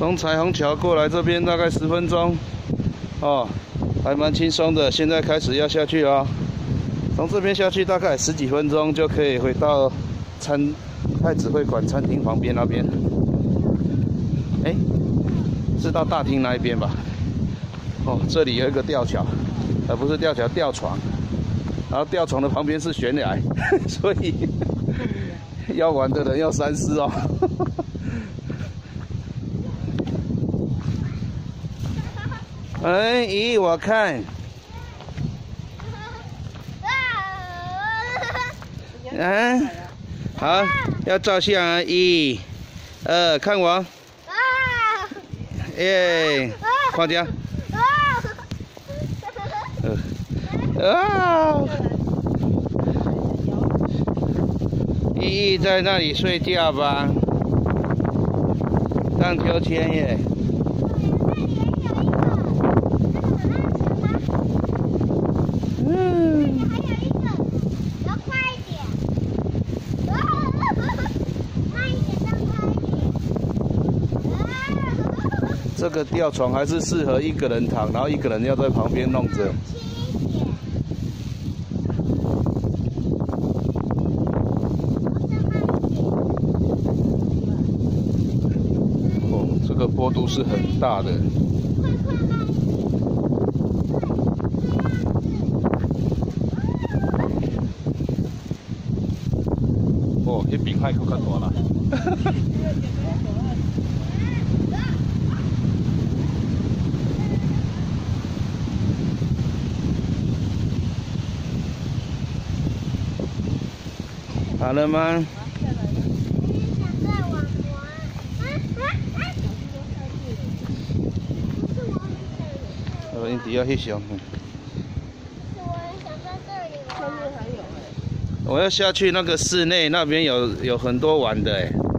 从彩虹桥过来这边大概10分钟，哦，还蛮轻松的。现在开始要下去了，从这边下去大概10几分钟就可以回到太子会馆餐厅旁边那边。哎，是到大厅那一边吧？哦，这里有一个吊桥，不是吊桥，吊床。然后吊床的旁边是悬崖，所以要玩的人要三思哦。哎，咦，我看，嗯，好，要照相啊！1、2，看我，耶，框架，依依在那里睡觉吧，荡秋千耶。这个吊床还是适合一个人躺，然后一个人要在旁边弄着。哦，这个坡度是很大的。哦，那边海更较大啦。好了吗？因底下翕相。我要下去那个室内那边有很多玩的哎。